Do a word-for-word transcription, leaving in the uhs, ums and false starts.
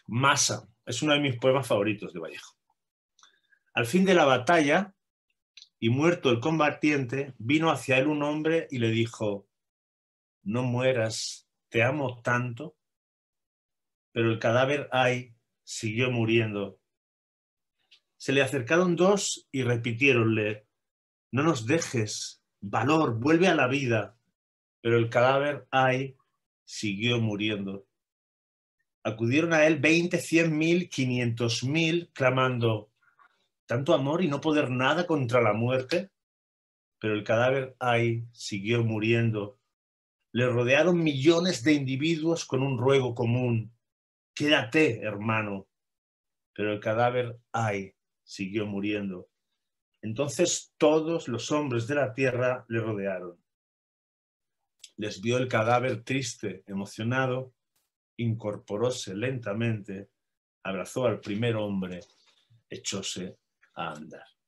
Masa es uno de mis poemas favoritos de Vallejo. Al fin de la batalla, y muerto el combatiente, vino hacia él un hombre y le dijo: no mueras, te amo tanto. Pero el cadáver, ay, siguió muriendo. Se le acercaron dos y repitiéronle: no nos dejes, valor, vuelve a la vida. Pero el cadáver, ay, siguió muriendo. Acudieron a él veinte, cien mil, quinientos mil, clamando: ¿tanto amor y no poder nada contra la muerte? Pero el cadáver, ay, siguió muriendo. Le rodearon millones de individuos con un ruego común: quédate, hermano. Pero el cadáver, ay, siguió muriendo. Entonces todos los hombres de la tierra le rodearon. Les vio el cadáver triste, emocionado, incorporóse lentamente, abrazó al primer hombre, echóse a andar.